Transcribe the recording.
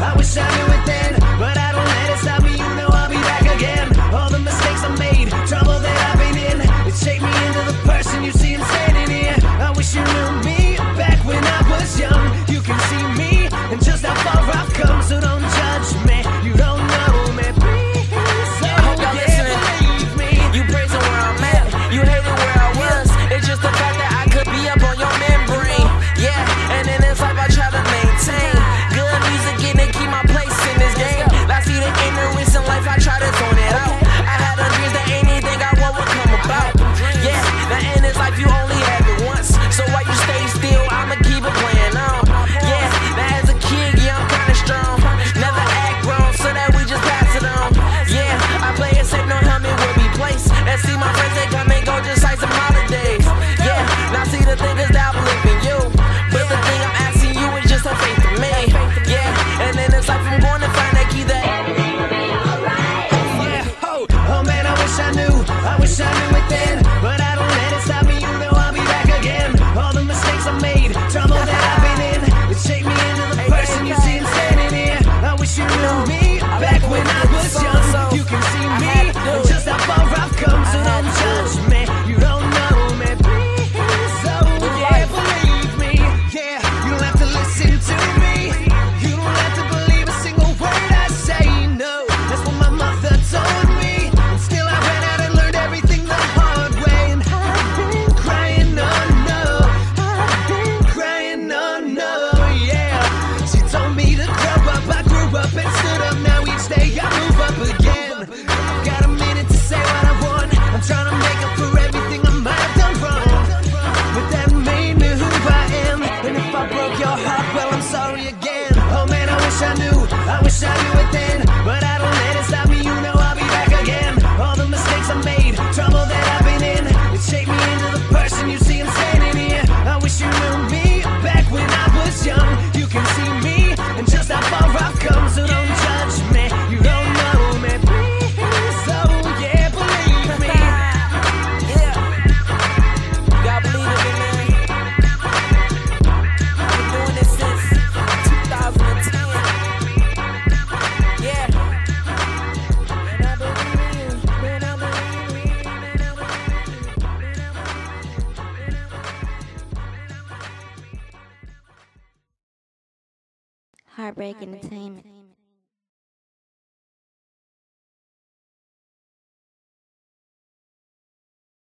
I wish I knew it then, but I don't let it stop me. You know I'll be back again. All the mistakes I made, trouble that I've been in, it shaped me into the person you see standing here. I wish you knew me back when I was young. You can see me and just how far I've come, so don't judge me. You don't know me, please. So hope y'all listening. believe me. You praising where I'm at, you hating where I was. It's just the fact that I could be up on your membrane. Yeah, and in this life I try to maintain good music and to keep my place in this game. I see the ignorance in life, I try to tone it out. I had a dream that anything I want would come about. Yeah, now in this life you only have it once, so while you stay still, I'ma keep it playing on. Yeah, now as a kid, yeah, I'm kinda strong. Never act wrong, so that we just pass it on. Yeah, I play it safe, no helmet will be placed. And see my friends, they come and go just like some holidays. Yeah, now see the thing is that I believe in you, but the thing I'm asking you is just have faith in me. Yeah, and in this life I'm going to find that key that. Yeah, oh man, I wish I knew it then, but I don't let it stop me. You know I'll be back again. All the mistakes I made, trouble that I've been in, it shaped me into the person you see standing here. I wish you knew me back when I was young. You can see me and just how far I've come, so don't judge me. You don't know me, please. So yeah, believe me. Yeah, you don't have to listen to me. You don't have to believe a single word I say. No, that's what my mother told me. And still I ran out and learned everything the hard way. And I've been crying, oh no. I've been crying, oh no. Yeah, she told me to grow up. I grew up and stood up. Now each day I move up again. I've got a minute to say what I want. I'm trying to make up for everything I might have done wrong, but that made me who I am. And if I broke your heart, well, I'm sorry again. Oh man, I wish I knew it then, but I don't let it stop me. You know I'll be back again. All the mistakes I made, trouble that I've been in, it shaped me into the person you see I'm standing here. I wish you knew me back when I was young. You can see me and just how far I've come, so don't judge me. You don't know me, please. So yeah, believe me. Yeah, God believe it, man. I've been doing this since 2010. Yeah. And I believe in you, man, I believe in you, man, I believe in you, man, I believe in you. Heartbreak Entertainment.